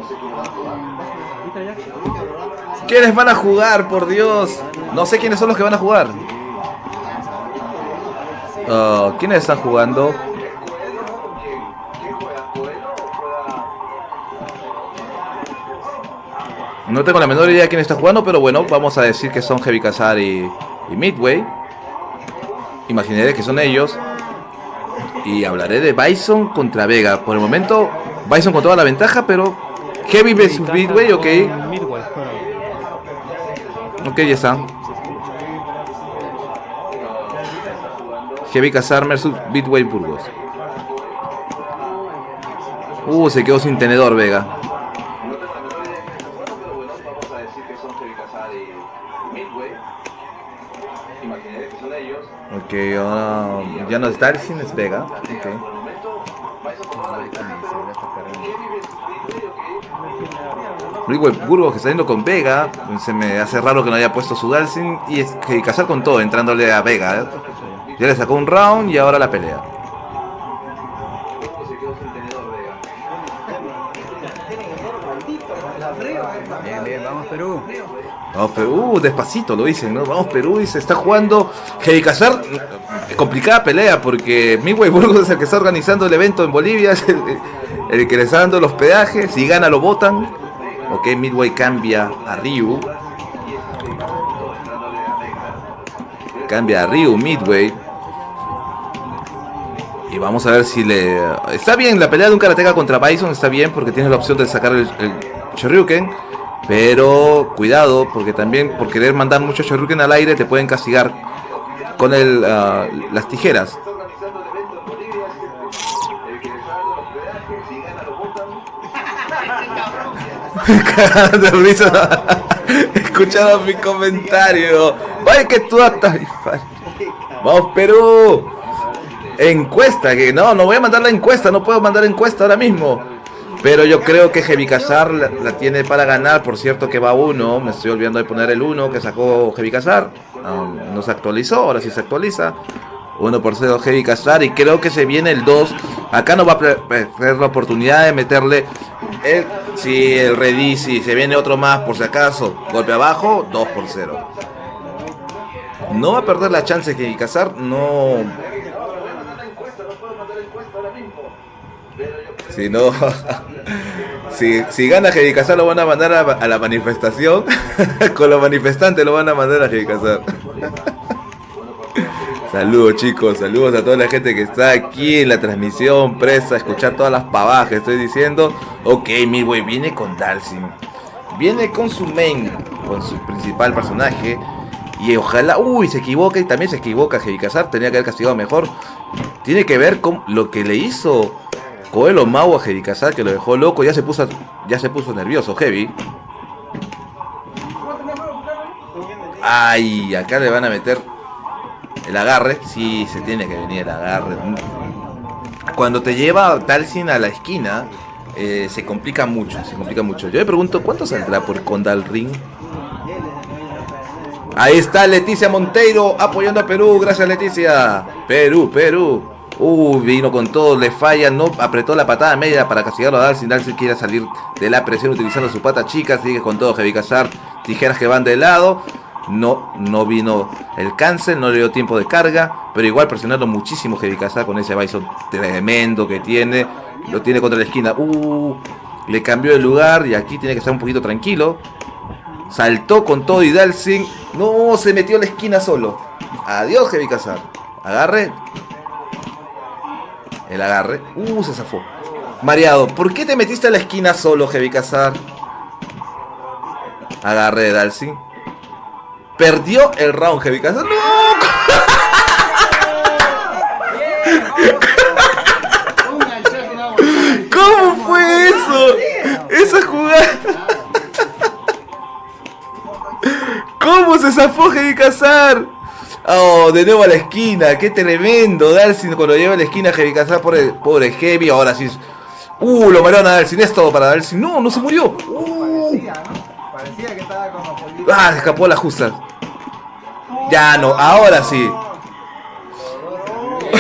¿Quiénes van a jugar, por Dios? No sé quiénes son los que van a jugar. ¿Quiénes están jugando? No tengo la menor idea de quién está jugando, pero bueno, vamos a decir que son Heavy Kazar y Midway. Imaginaré que son ellos. Y hablaré de Bison contra Vega. Por el momento, Bison con toda la ventaja, pero Heavy vs Midway, ok. Ok, ya está. Heavy Kazar vs Midway Burgos. Se quedó sin tenedor Vega. Ok, ahora ya no es Dalsin, es Vega. Okay. Midway Burgos que está yendo con Vega. Se me hace raro que no haya puesto su Dalsin. Y es que Kazar con todo, entrándole a Vega, ¿eh? Ya le sacó un round y ahora la pelea. Bien, bien, vamos Perú. Vamos Perú, despacito lo dicen, ¿no? Vamos Perú y se está jugando Heavy Kazar. Complicada pelea porque Midway Burgos es el que está organizando el evento en Bolivia, es el que le está dando los peajes. Si gana lo votan. Ok, Midway cambia a Ryu. Cambia a Ryu, Midway. Y vamos a ver si le... Está bien, la pelea de un karateka contra Bison está bien porque tienes la opción de sacar el Shoryuken. Pero cuidado, porque también por querer mandar mucho Shoryuken al aire te pueden castigar con las tijeras. Escucharon mi comentario. Vaya que tú estás. Vamos Perú. Encuesta, que no voy a mandar la encuesta, no puedo mandar encuesta ahora mismo. Pero yo creo que Heavy Kazar la tiene para ganar. Por cierto que va 1. Me estoy olvidando de poner el 1 que sacó Heavy Kazar. No se actualizó, ahora sí se actualiza. 1-0 Heavy Kazar. Y creo que se viene el 2. Acá no va a perder la oportunidad de meterle si el ready, si se viene otro más por si acaso. Golpe abajo, 2-0. No va a perder la chance Heavy Kazar. No. Si no, si gana Heavy Kazar lo van a mandar a la manifestación. Con los manifestantes lo van a mandar a Heavy Kazar. Saludos chicos, saludos a toda la gente que está aquí en la transmisión, presta a escuchar todas las pavadas que estoy diciendo. Ok, Midway viene con Dalsin. Viene con su main, con su principal personaje. Y ojalá, se equivoca y también se equivoca Heavy Kazar, tenía que haber castigado mejor. Tiene que ver con lo que le hizo Coelho Mau a Heavy Kazar, que lo dejó loco. Ya se puso nervioso Heavy. Ay, acá le van a meter el agarre. Sí, se tiene que venir el agarre. Cuando te lleva Dalsin a la esquina, se complica mucho, Yo me pregunto, ¿cuánto saldrá por Condal Ring? Ahí está Leticia Monteiro apoyando a Perú. Gracias Leticia. Perú. Vino con todo, le falla, no apretó la patada media para castigarlo a Dalsin. Dalsin quiere salir de la presión utilizando su pata chica. Sigue con todo Heavy Kazar. Tijeras que van de lado. No vino el cancel, no le dio tiempo de carga. Pero igual presionando muchísimo Heavy Kazar con ese Bison tremendo que tiene. Lo tiene contra la esquina. Le cambió de lugar y aquí tiene que estar un poquito tranquilo. Saltó con todo y Dalsin. No, se metió a la esquina solo. Adiós Heavy Kazar. Agarre. El agarre. Se zafó. Mareado. ¿Por qué te metiste a la esquina solo, Heavy Kazar? Agarre de Dalsin. Perdió el round, Heavy Kazar. ¡No! ¿Cómo fue eso? Esa jugada. ¿Cómo se zafó Heavy Kazar? De nuevo a la esquina. Qué tremendo Dalsin cuando lleva a la esquina Heavy Kazar. Pobre Heavy. Ahora sí. Lo mataron a Dalsin. Es todo para Dalsin. No se murió. Parecía que estaba como... Se escapó la justa. Ya no. Ahora sí.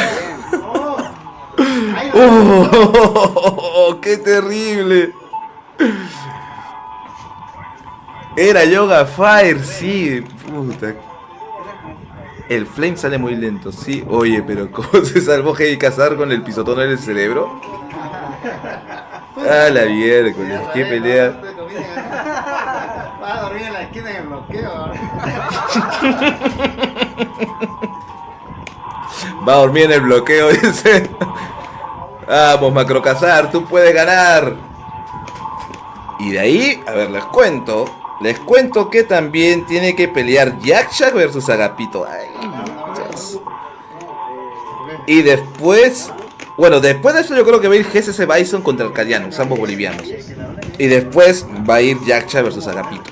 ¡Qué terrible! Era Yoga Fire, sí. Puta. El Flame sale muy lento, sí. Oye, pero ¿cómo se salvó Heavy Cazar con el pisotón en el cerebro? Ah, la miércoles, qué pelea. Va a dormir en la esquina en el bloqueo. Va a dormir en el bloqueo, dice. Vamos, Macrocazar, tú puedes ganar. Y de ahí, a ver, les cuento que también tiene que pelear Jack versus Agapito. Ay, Dios. Y después, bueno, después de eso yo creo que va a ir GCC Bison contra Arcadianos, ambos bolivianos. Y después va a ir Jack versus Agapito.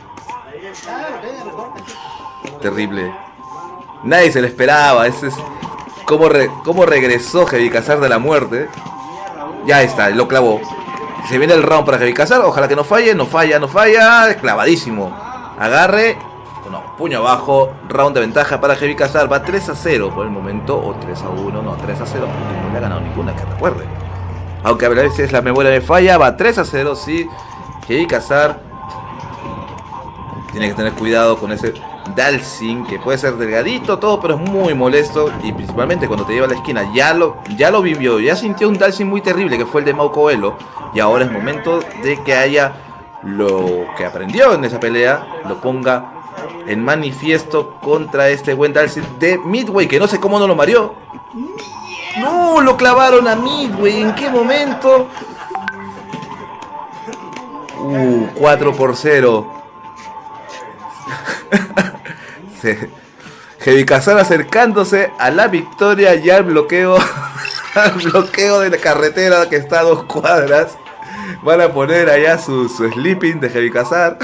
Terrible. Nadie se lo esperaba. Ese es cómo regresó Heavy Cazar de la muerte. Ya está, lo clavó. Se viene el round para Heavy Cazar. Ojalá que no falle, no falla. Clavadísimo. Agarre. No, puño abajo. Round de ventaja para Heavy Cazar. Va 3-0 por el momento. O 3-1. No, 3-0 porque no le ha ganado ninguna que recuerde. Aunque a veces la memoria me falla. Va 3-0, sí. Heavy Cazar tiene que tener cuidado con ese Dalsin, que puede ser delgadito todo, pero es muy molesto. Y principalmente cuando te lleva a la esquina. Ya lo vivió, ya sintió un Dalsin muy terrible, que fue el de Mau Coelho. Y ahora es momento de que haya lo que aprendió en esa pelea, lo ponga en manifiesto contra este buen Dalsin de Midway, que no sé cómo no lo mareó. No, lo clavaron a Midway. ¿En qué momento? 4-0. Heavy Cazar acercándose a la victoria y al bloqueo. Al bloqueo de la carretera que está a 2 cuadras. Van a poner allá su sleeping de Heavy Cazar.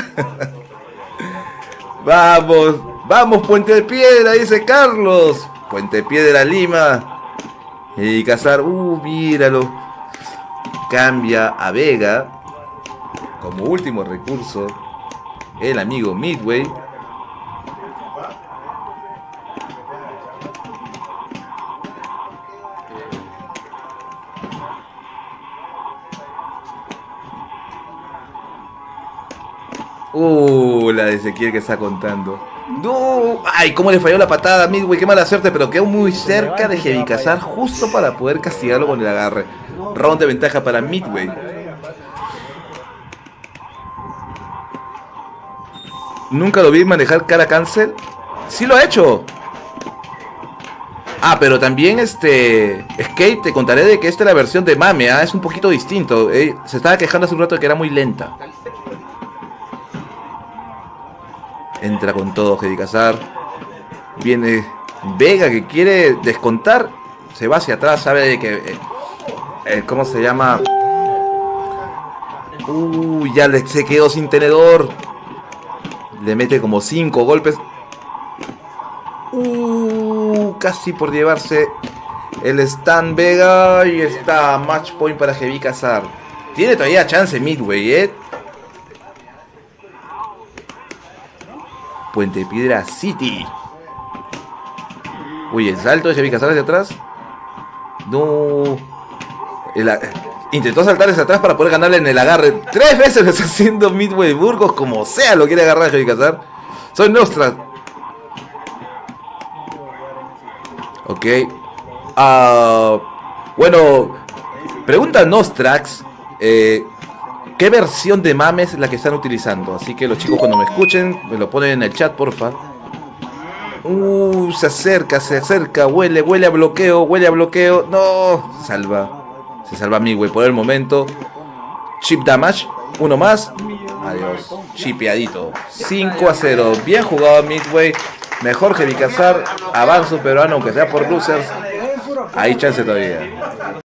Vamos Puente Piedra, dice Carlos. Puente Piedra, Lima. Heavy Cazar, míralo. Cambia a Vega como último recurso. El amigo Midway. La de Ezequiel que está contando. No, ay, cómo le falló la patada a Midway, qué mala suerte, pero quedó muy cerca de Heavy Cazar justo para poder castigarlo con el agarre. Round de ventaja para Midway. Nunca lo vi manejar cara cancel. Sí lo ha hecho. Pero también Skate, te contaré de que esta es la versión de Mame, es un poquito distinto. Se estaba quejando hace un rato de que era muy lenta. Entra con todo Heavy Cazar. Viene Vega que quiere descontar. Se va hacia atrás, sabe de que ¿cómo se llama? Ya se quedó sin tenedor. Le mete como 5 golpes. Casi por llevarse el stun Vega. Y está match point para Heavy Cazar. Tiene todavía chance Midway, Puente Piedra City. El salto de Heavy Cazar hacia atrás. No. Intentó saltar hacia atrás para poder ganarle en el agarre. 3 veces lo está haciendo Midway Burgos. Como sea lo quiere agarrar a Heavy Cazar. Soy Nostra. Ok. Bueno. Pregunta Nostrax. ¿Qué versión de Mame es la que están utilizando? Así que los chicos cuando me escuchen, me lo ponen en el chat, porfa. Se acerca, huele a bloqueo, no, se salva Midway por el momento. Chip damage, uno más, adiós, chipeadito, 5-0, bien jugado Midway, mejor Heavy Cazar, avanza un peruano aunque sea por losers, hay chance todavía.